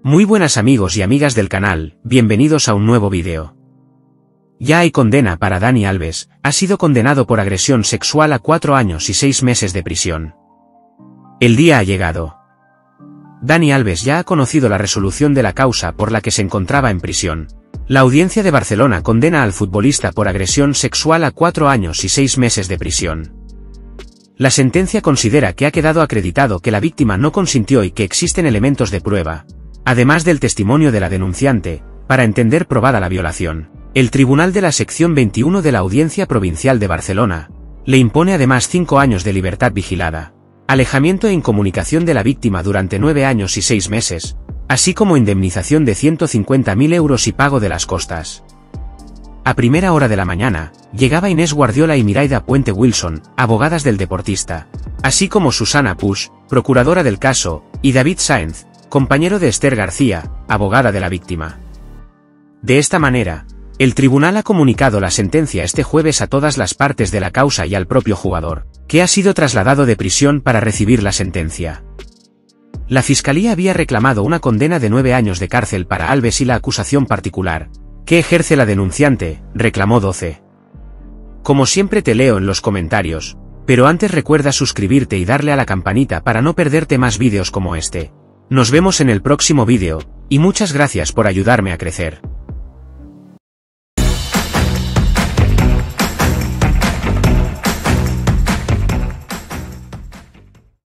Muy buenas amigos y amigas del canal, bienvenidos a un nuevo vídeo. Ya hay condena para Dani Alves, ha sido condenado por agresión sexual a 4 años y 6 meses de prisión. El día ha llegado. Dani Alves ya ha conocido la resolución de la causa por la que se encontraba en prisión. La Audiencia de Barcelona condena al futbolista por agresión sexual a 4 años y 6 meses de prisión. La sentencia considera que ha quedado acreditado que la víctima no consintió y que existen elementos de prueba, además del testimonio de la denunciante, para entender probada la violación. El Tribunal de la Sección 21 de la Audiencia Provincial de Barcelona le impone además 5 años de libertad vigilada, alejamiento e incomunicación de la víctima durante 9 años y 6 meses, así como indemnización de 150.000 euros y pago de las costas. A primera hora de la mañana, llegaba Inés Guardiola y Miraida Puente Wilson, abogadas del deportista, así como Susana Puig, procuradora del caso, y David Sáenz, compañero de Esther García, abogada de la víctima. De esta manera, el tribunal ha comunicado la sentencia este jueves a todas las partes de la causa y al propio jugador, que ha sido trasladado de prisión para recibir la sentencia. La Fiscalía había reclamado una condena de 9 años de cárcel para Alves y la acusación particular, que ejerce la denunciante, reclamó 12. Como siempre te leo en los comentarios, pero antes recuerda suscribirte y darle a la campanita para no perderte más vídeos como este. Nos vemos en el próximo vídeo, y muchas gracias por ayudarme a crecer.